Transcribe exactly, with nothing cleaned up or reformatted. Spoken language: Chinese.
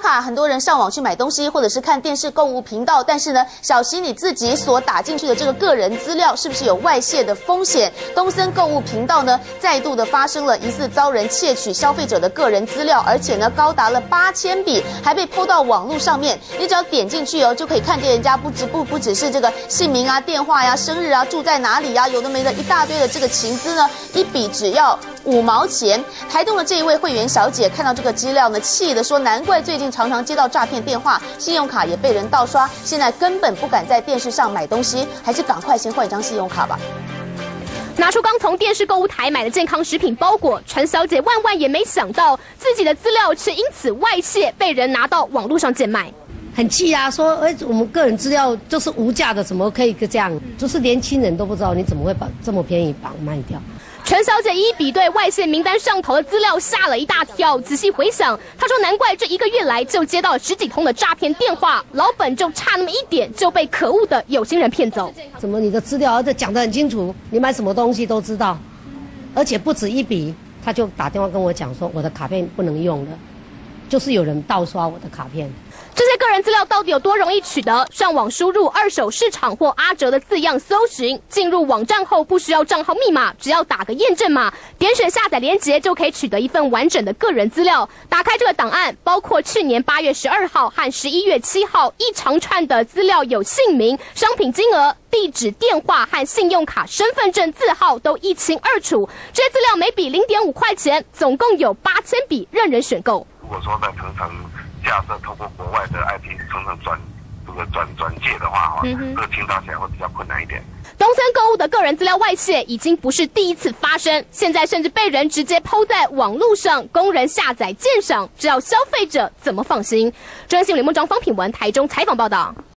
卡，很多人上网去买东西，或者是看电视购物频道，但是呢，小心你自己所打进去的这个个人资料是不是有外泄的风险？东森购物频道呢，再度的发生了疑似遭人窃取消费者的个人资料，而且呢，高达了八千笔，还被po到网络上面。你只要点进去哦，就可以看见人家不只不不只是这个姓名啊、电话呀、生日啊、住在哪里呀，有的没的一大堆的这个情资呢，一笔只要五毛钱。台东的这一位会员小姐看到这个资料呢，气的说：难怪最近常常接到诈骗电话，信用卡也被人盗刷，现在根本不敢在电视上买东西，还是赶快先换一张信用卡吧。 拿出刚从电视购物台买的健康食品包裹，陈小姐万万也没想到，自己的资料却因此外泄，被人拿到网络上贱卖。 很气啊，说哎，我们个人资料就是无价的，怎么可以这样？就是年轻人都不知道，你怎么会把这么便宜把卖掉？ 陈小姐一一比对外泄名单上头的资料，吓了一大跳。仔细回想，她说难怪这一个月来就接到了十几通的诈骗电话，老本就差那么一点就被可恶的有心人骗走。 怎么你的资料而且讲得很清楚，你买什么东西都知道，而且不止一笔，他就打电话跟我讲说我的卡片不能用了，就是有人盗刷我的卡片。 这些个人资料到底有多容易取得？上网输入二手市场或阿哲的字样搜寻，进入网站后不需要账号密码，只要打个验证码，点选下载连结就可以取得一份完整的个人资料。打开这个档案，包括去年八月十二号和十一月七号一长串的资料，有姓名、商品金额、地址、电话和信用卡、身份证字号都一清二楚。这些资料每笔零点五块钱，总共有八千笔，任人选购。 如果说在层层架设透过国外的 I P 层层转这个转转介的话，哈、嗯，这个清查起来会比较困难一点。 东森购物的个人资料外泄已经不是第一次发生，现在甚至被人直接po在网络上，供人下载鉴赏，只要消费者怎么放心？中央新闻联播张方品文台中采访报道。